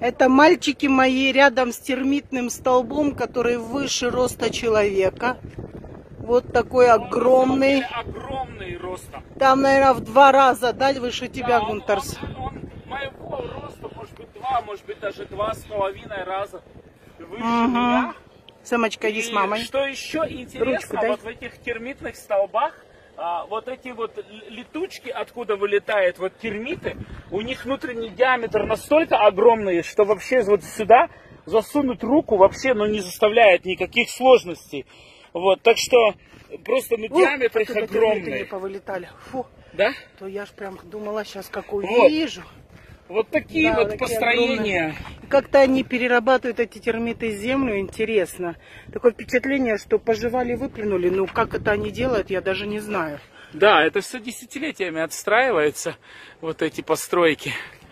Это мальчики мои рядом с термитным столбом, который выше роста человека. Вот такой огромный. Огромный ростом. Там, наверное, в 2 раза, да, выше тебя, Гунтарс? Он моего роста, может быть, 2, может быть, даже 2,5 раза выше меня. Самочка, иди с мамой. Что еще интересно, вот в этих термитных столбах, вот эти вот летучки, откуда вылетают вот термиты, у них внутренний диаметр настолько огромный, что вообще вот сюда засунуть руку вообще, ну, не заставляет никаких сложностей. Вот, так что просто, ну, диаметр их огромный. Повылетали. Фу. Да? То я ж прям думала, сейчас как увижу. Вот такие Да, вот такие построения. Как-то они перерабатывают эти термиты землю, интересно. Такое впечатление, что пожевали, выплюнули. Ну, как это они делают, я даже не знаю. Да, это все десятилетиями отстраивается, вот эти постройки.